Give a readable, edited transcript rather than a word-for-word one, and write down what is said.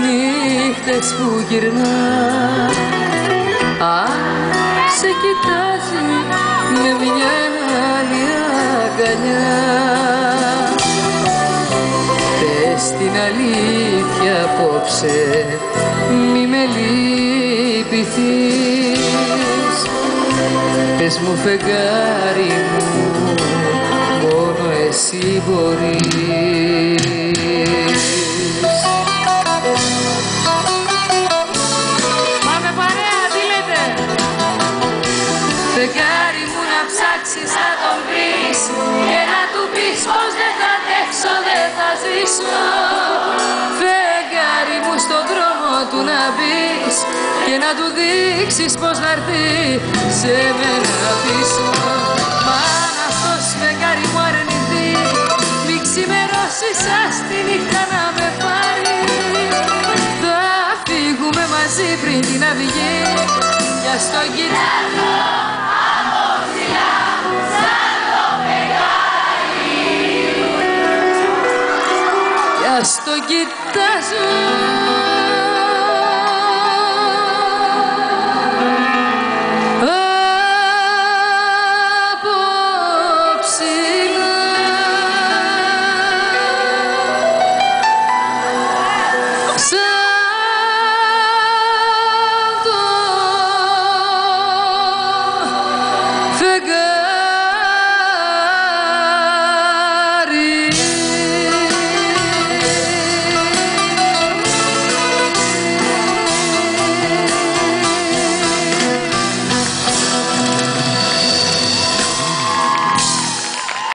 νύχτες που γυρνά, σε κοιτάζει με μια άλλη αγκαλιά. Πες την αλήθεια απόψε, μη με λυπηθείς. Πες μου φεγγάρι μου, μόνο εσύ μπορείς. Πάμε παρέα, τι λέτε? Φεγγάρι μου να ψάξεις να τον βρεις και να του πεις πως δεν θα αντέξω, δεν θα ζήσω. Φεγγάρι μου στον δρόμο του να μπεις και να του δείξεις πως να έρθει σε μένα πίσω. Μα αν αυτός φεγγάρι μου αρνηθεί, μη ξημερώσει σαν τη νύχτα να με πάρει. Θα φύγουμε μαζί πριν την αυγή, κι ας τον κοιτάζω από ψηλά σαν το φεγγάρι, κι ας τον κοιτάζω